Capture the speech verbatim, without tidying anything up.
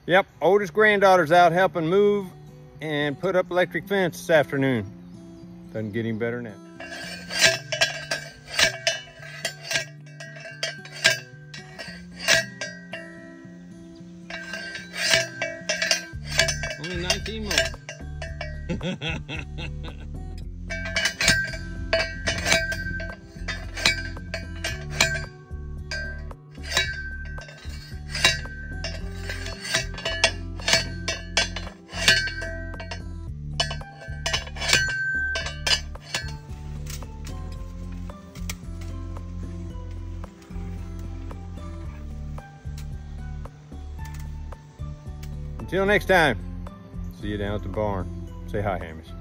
Yep, oldest granddaughter's out helping move and put up electric fence this afternoon. Doesn't get any better than that. Only nineteen more. Until next time, see you down at the barn. Say hi, Hamish.